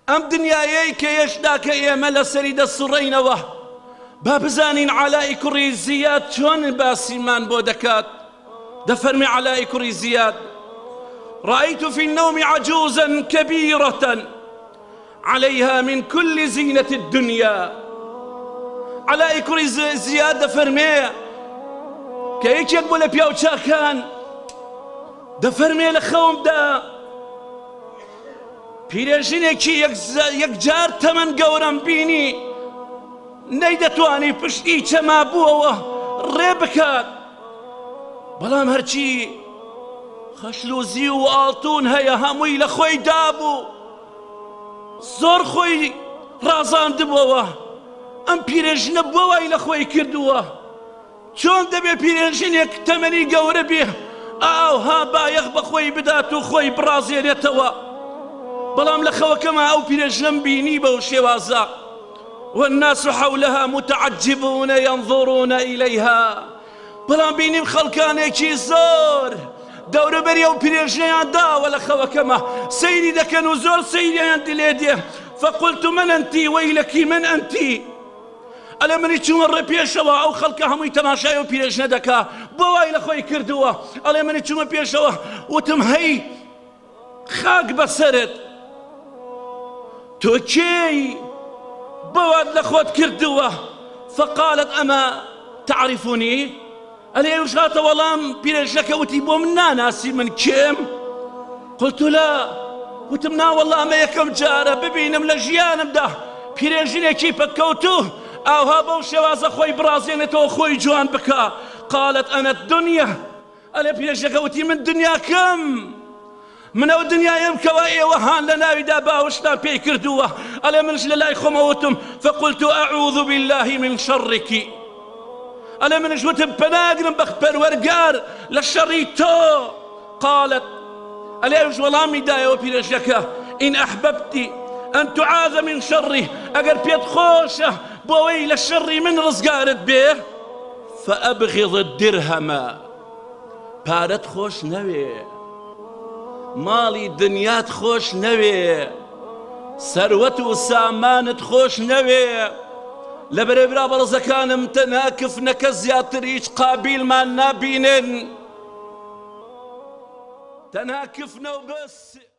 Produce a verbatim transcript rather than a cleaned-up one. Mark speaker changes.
Speaker 1: ئەم دنیایەی کە هێشتا کە ئێمە لەسەری دەسوڕێینەوە با بزانین عەلای کوڕی زیاد چۆن باسیمان بۆ دەکات. دەفەرمێ عەلای کوڕی زیاد: رأيت في النوم عجوزا كبيرة عليها من كل زينة الدنيا. عەلای کوڕی زیاد دەفەرمێ کە یەکێک بۆ لە پیاوچاکان دەفەرمێ لە خەومدا پیرێژنێکی یەکجار تەمەن گەورەم بینی نەیدەتوانی پشتی چەما بووەوە ڕێ بکات، بەڵام هەرچی خەشلوزی و ئاڵتون هەیە هەمووی لە خۆی دابوو، زۆر خۆی ڕازاندبووەوە. ئەم پیرێژنە بۆ وای لە خۆی کردووە. چۆن دەبێ پیرێژنێک تەمەنی گەورە بێ ئاوها بایەخ بە خۆی بدات و خۆی بڕازێنێتەوە، بەڵام لە خەوەکەما ئەو پیرێژنەم بینی بەو شێوازە. والناس حولها متعجبون ينظرون إليها. بەڵام بینیم خەڵکانێکی زۆر دەورەبەری ئەو پیرێژنەیان داوە لە خەوەکەمە سەیری دەکەن و زۆر سەیریان دلێ دێ. فقلت من أنتِ ويلك من أنتِ. ئەلێ منی چوومە ڕێ پێشەوە، ئەو خەڵکە هەمووی تەماشای ئەو پیرێژنە دەکا بۆ وای لە خۆی کردووە. ئەڵێ منی چوومە پێشەوە وتم هەی خاک بەسەرت، تۆ کێی بۆوات لە خۆت کردووە؟ فقالت ئەمە تعرفونی؟ ئەلێ وشاتە وەڵام پیرێژنەکە وتی بۆ من ناناسی من کێم؟ قلت لا. وتم نا وەڵڵا ئەمە یەکەم جارە ببینم لە ژیانمدا پیرێژنێکی پەککەوتوو ئاوها بەو شێوازە خۆی برازێنێتەوە خۆی جوان بکە. قالت ئەنە الدنیا. ئەلێ پیرێژنەکە وتی من دنیاکەم، من ئەو دنیایم کەوا ئێوە هان لە ناویدا باوەشتان پێی کردووە. ئەلێ منش لە لای خۆمەوتم فقلت أعوذ بالله من شرك. ئەلێ منش وتم پەناگرم بە پەروەرگار لە شەڕی تۆ. قالت ئەلێ وش وەڵامی دایەوە پیرێژنەکە إن أحببت أن تعاذ من شره، ئەگەر پێت خۆشە بۆ ئەوەی لە شەڕی من ڕزگارت بێ فأبغض الدرهم. پارەت خۆش نەوێ، ماڵی دنیات خۆش نەوێ، سەروەت و سامانت خۆش نەوێ. لە بەرەبرا بەڕزەکانم تەنها کفنەکە زیاتر هیچ قابیلمان نابینن، تەنها کفنە و بەس.